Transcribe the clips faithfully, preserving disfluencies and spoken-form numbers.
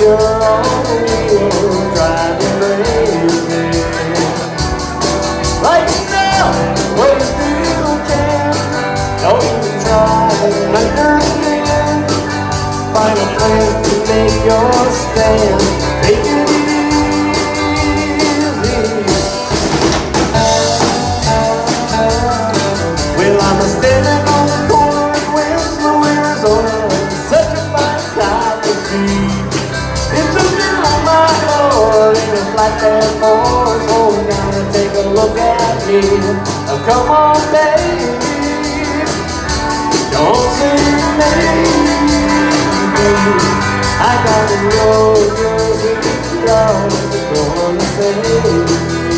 you're on the wheel, drive you crazy. Right now, well you still can. Don't even try to understand. Find a place to make your stand. Take it easy. Well, I'm standing on the corner in Winslow, Arizona. Such a fine sight to see. It's a bit on my heart in a flat that force. Oh, gotta take a look at me. Oh, come on, babe. Don't say maybe. I gotta know your sweet love is gonna save me.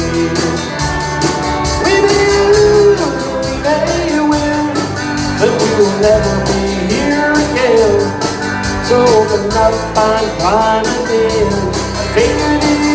We will, we may win, but we will never be here again. So open up, I'm climbing in. Take it easy.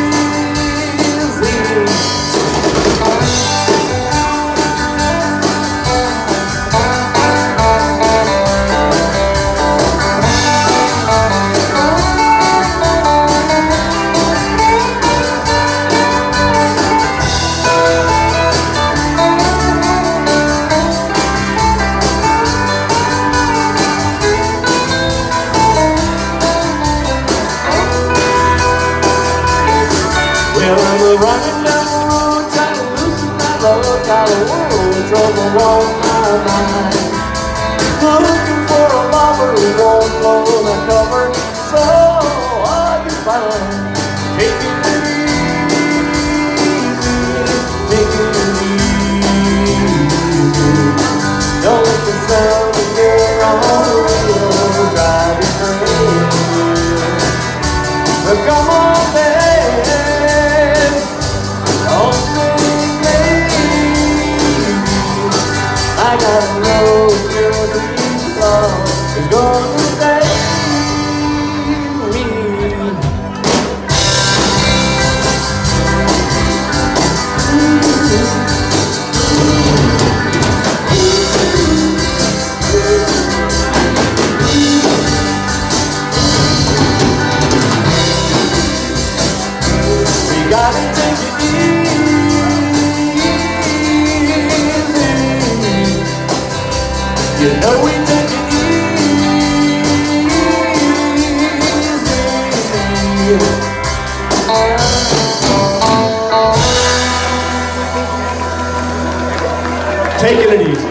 Well, I'm running down the road, trying to loosen my load. Got a world of trouble on my mind. Looking for a lover who won't blow the cover. So are you fine? Take it easy, take it easy. Don't let the sound of your on the wheel drive you crazy. But come on, baby. I gotta know your sweet love is gonna save me. We gotta take it easy. You know we take it easy. Taking it easy.